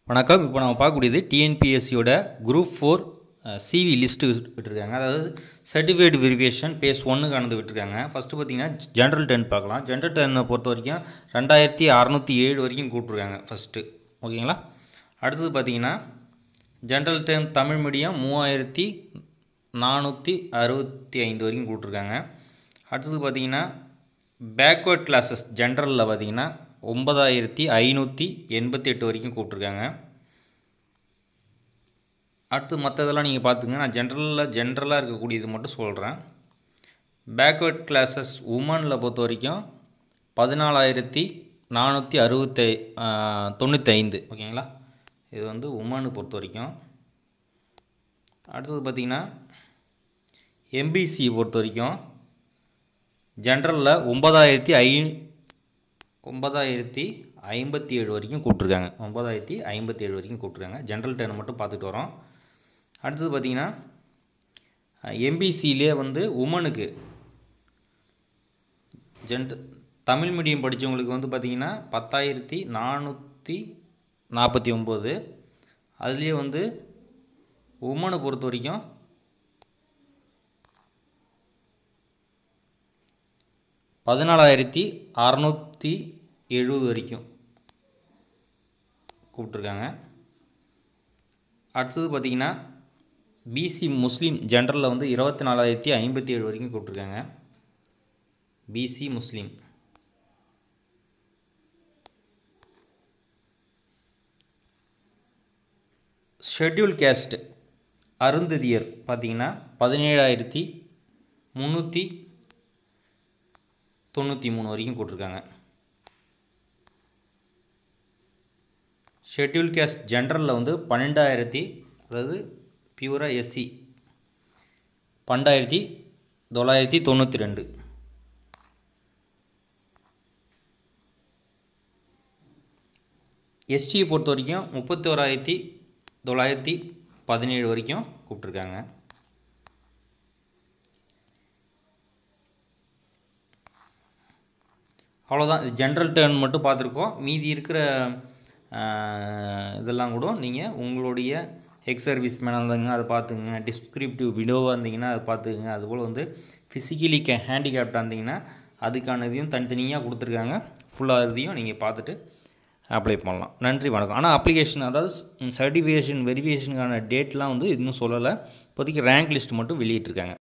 வணக்கம். இப்போ நம்ம பார்க்கக்கூடியது டிஎன்பிஎஸ்சியோட குரூப் 4 சிவி லிஸ்ட்டு விட்டுருக்காங்க. அதாவது சர்டிஃபிகேட் வெரிஃபிகேஷன் பேஸ் 1க்கானது விட்டுருக்காங்க. ஃபஸ்ட்டு பார்த்தீங்கன்னா ஜென்ரல் 10 பார்க்கலாம். ஜென்ரல் 10 பொறுத்த வரைக்கும் 2607 வரைக்கும் கூப்பிட்ருக்காங்க ஃபஸ்ட்டு. ஓகேங்களா? அடுத்தது பார்த்தீங்கன்னா ஜென்ரல் 10 தமிழ் மீடியம் 3465 வரைக்கும் கூப்பிட்ருக்காங்க. அடுத்தது பார்த்தீங்கன்னா பேக்வேர்ட் கிளாஸஸ் ஜென்ரலில் பார்த்தீங்கன்னா 9588 வரைக்கும் கூப்பிட்ருக்காங்க. அடுத்து மற்றதெல்லாம் நீங்கள் பார்த்துங்க. நான் ஜென்ரலாக இருக்கக்கூடியது மட்டும் சொல்கிறேன். பேக்வேர்ட் கிளாஸஸ் உமனில் பொறுத்த வரைக்கும் 14495. ஓகேங்களா? இது வந்து உமனு பொறுத்த வரைக்கும். அடுத்தது பார்த்திங்கன்னா எம்பிசி பொறுத்த வரைக்கும் ஜென்ரலில் 9057 வரைக்கும் கூப்பிட்ருக்காங்க. 9057 வரைக்கும் கூப்பிட்ருக்காங்க. ஜென்ரல் 10 மட்டும் பார்த்துட்டு வரோம். அடுத்தது பார்த்திங்கன்னா எம்பிசியிலே வந்து உமனுக்கு தமிழ் மீடியம் படித்தவங்களுக்கு வந்து பார்த்திங்கன்னா 10449. அதுலேயே வந்து உமனை பொறுத்த வரைக்கும் 14670 வரைக்கும் கூப்பிட்ருக்காங்க. அடுத்தது பார்த்திங்கன்னா பிசி முஸ்லீம் ஜென்ரலில் வந்து 24057 வரைக்கும் கூப்பிட்ருக்காங்க. பிசி முஸ்லீம். ஷெட்யூல் கேஸ்ட் அருந்ததியர் பார்த்திங்கன்னா 17393 வரைக்கும் கூப்பிட்ருக்காங்க. ஷெட்யூல் கேஸ்ட் ஜென்ரலில் வந்து 12000, அதாவது பியூராக எஸ்சி 12992. எஸ்டியை பொறுத்த வரைக்கும் 31917 வரைக்கும் கூப்பிட்ருக்காங்க. அவ்வளோதான். ஜென்ரல் 10 மட்டும் பார்த்துருக்கோம். மீதி இருக்கிற இதெல்லாம் கூட நீங்கள் உங்களுடைய எக்ஸ் சர்வீஸ் மேனாக இருந்தாங்கன்னா அதை பார்த்துக்குங்க. டிஸ்கிரிப்டிவ் விடோவாக இருந்தீங்கன்னா அதை பார்த்துக்குங்க. அதுபோல் வந்து ஃபிசிக்கலி ஹேண்டிகேப்டாக இருந்தீங்கன்னா அதுக்கான இதையும் தனித்தனியாக கொடுத்துருக்காங்க. ஃபுல்லாக இதையும் நீங்கள் பார்த்துட்டு அப்ளை பண்ணலாம். நன்றி, வணக்கம். ஆனால் அப்ளிகேஷன், அதாவது சர்டிஃபிகேஷன் வெரிஃபிகேஷனுக்கான டேட்லாம் வந்து இன்னும் சொல்லலை. இப்போதைக்கு ரேங்க் லிஸ்ட் மட்டும் வெளியிட்டிருக்காங்க.